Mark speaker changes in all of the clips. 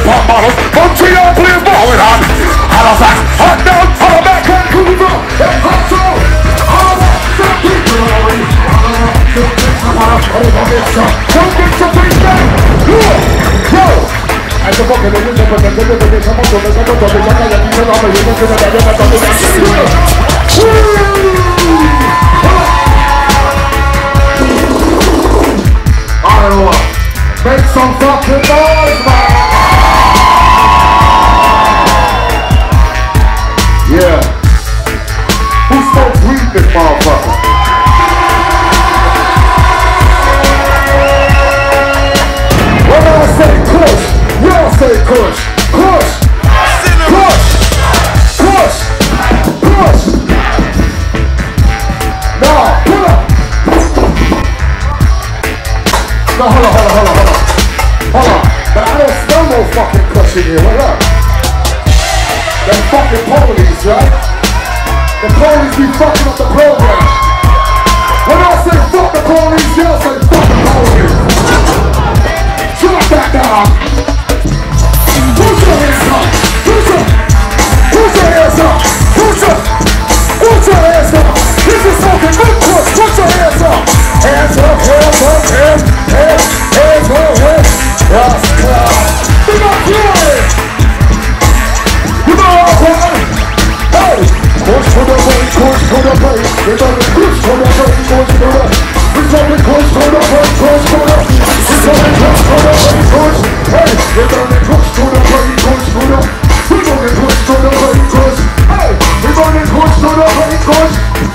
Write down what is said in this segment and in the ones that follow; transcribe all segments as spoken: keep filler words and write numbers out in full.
Speaker 1: pop bottles, Montreal players balling on. Halifax, hot down, hot back, Vancouver, and Hudson. Don't get your face back! Yo! I the fucking living the fucking living the come on to the come on to the come on to the come on to the come on to make some fucking noise, man! Yeah. Who smokes weed this motherfucker? When I say push, y'all say push, push, push, push, push. Now, pull up. No, hold on, hold on, hold on, hold on. Hold on. But I don't smell no fucking push in here. What up? Them fucking police, right? The police be fucking up the program. When I say fuck the police, y'all say fuck the police. Drop that down. Put your hands up. Put your, put your hands up. Put your, put your hands up. This is smoking good push. Put your hands up. Hands up, hands up, hands, hands, hands up, hands. Yes, God. Big up glory. You know what I'm saying? Hey, push to the right, push to the right. We're gonna push to the right, push to the right. We're gonna push to the right, push to the right. We're gonna push to the right, push. Hey, we're gonna push to the right, push to the. We're gonna push to the right, push. Hey, we're gonna push to the right, push.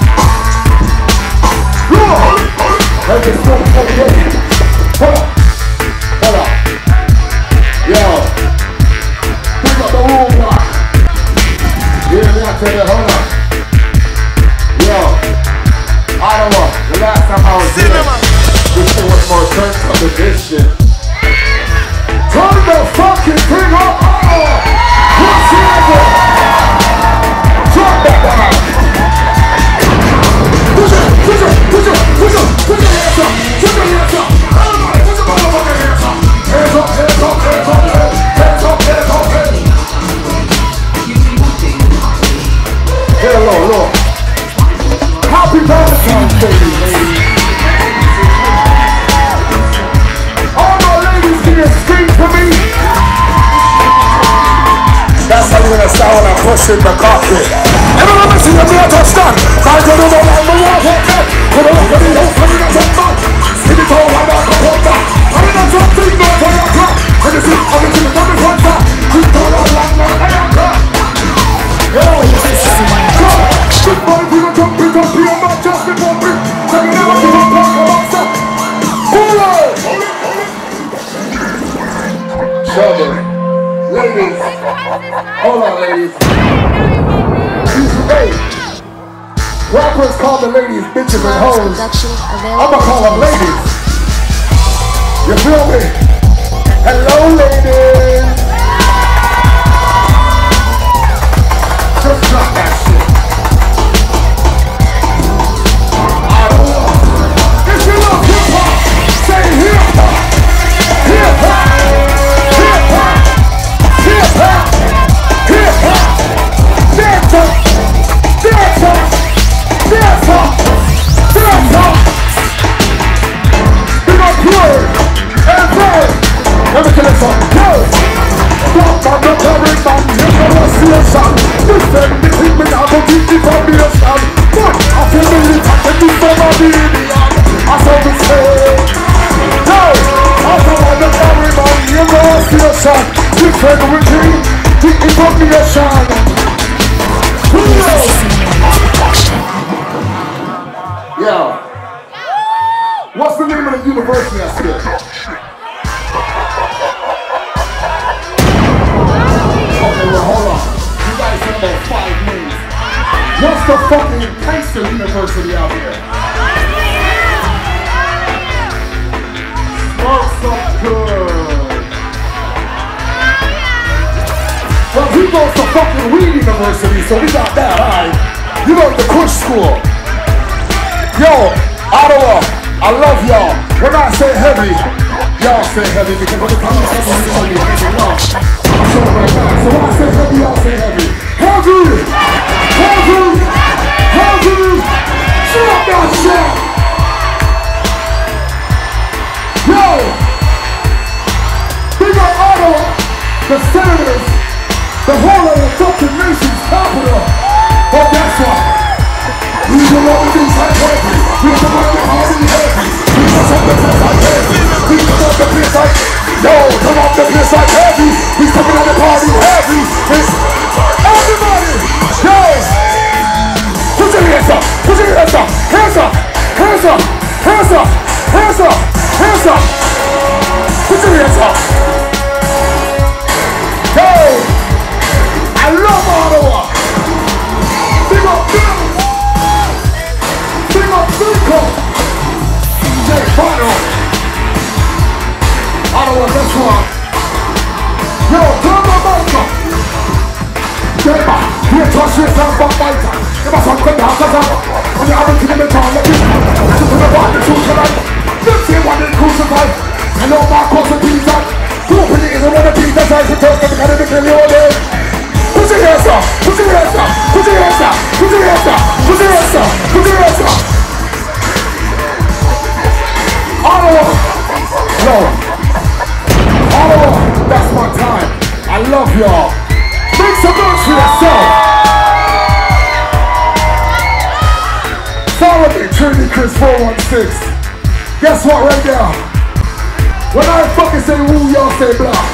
Speaker 1: Lord, hey, it's so okay. Hold up, hold up. Yo, pick up the room block. Yeah, me I tell you, hold up. Yo, Ottawa, the last time I was here, this shit was more turned up to this shit. Turn the fucking thing up, Ottawa! What's happening? Drop that down! Push it, push it, push it, push it, put your hands up, put your hands up! Everybody, put your motherfucking hands up! Hands up, hands up, hands up, hands up, hands up, hands up! Hello, hello. Happy Valentine's Day, ladies. All my ladies, can you scream for me? That's how you're gonna start when I push in the cockpit. Everyone listen to me, I touchdown. I go to the wall, the wall, the wall. Go to the wall, the wall, the wall. Spin it all, I'm not gonna hold back. I'm in a drop, three, no, four, o'clock. And it's in, I'm in the number one top. Keep going on, one, one, eight o'clock. Yo, go. Good morning, we don't jump, we don't be on my just before we take it out, we don't talk about stuff. Hold on! Show me. Ladies. Hold on, ladies. Hey. Rappers call the ladies bitches and hoes. I'ma call them ladies. You feel me? Hello, ladies. Just drop that shit. If you love hip-hop, say hip-hop. Hip-hop. Hip-hop. Hip-hop. Hip-hop. Dance up. Dance up. Dance up. Dance up. Big up word. And word. Let me tell you something. Word. Stop on the carry man. You're gonna see a shot. Listen, the thing me now go keep the foundation. But I feel me lit up and this from a billion. I saw me say. No. After all the carry man. You're gonna see a shot. Different with me. The information. Yeah. What's the name of the university I said? Okay, well, hold on. You guys have about five names. What's the fucking Kingston University out here? Smells up good. Well, he goes to fucking Weed University, so we got that, alright? You go to the Kush School. Yo, Ottawa, I love y'all. When I say heavy, y'all say heavy because when the time is heavy, it's only heavy love. I'm showing right now. So when I say heavy, I'll say heavy. Heavy! Heavy! Heavy! Drop that shit! Yo! Big up Ottawa, the senators, the whole of the fucking nation's capital. But guess what? We will all be like heavy. We will all be heavy. We will all be like heavy. We will all be like yo, come off the place like heavy. We stepping on the party heavy. It's everybody. Yo, put your hands up. Put your hands up. Hands up. Hands up. Hands up. Hands up. Hands up. Put your hands up. Yo, I love Ottawa. Big up, big up. Big up, big up. D J Bono. Ottawa, that's one. Yo, turn my mic up. Deba, here touch yourself up my time. Never some good dancers up. When you haven't seen them in town, let me listen to the body to tonight. You see what they crucified. I know Marcos and Peter. Two opinions and one of Peter's eyes to turn to the kind of the kill you all day. Put your hands up, put your hands up, put your hands up, put your hands up, put your hands up, put your hands up. Ottawa, yo, Ottawa, that's my time. I love y'all. Make some noise for yourself. Follow me, Trinity Chris four one six. Guess what right now? When I fucking say woo, y'all say blah.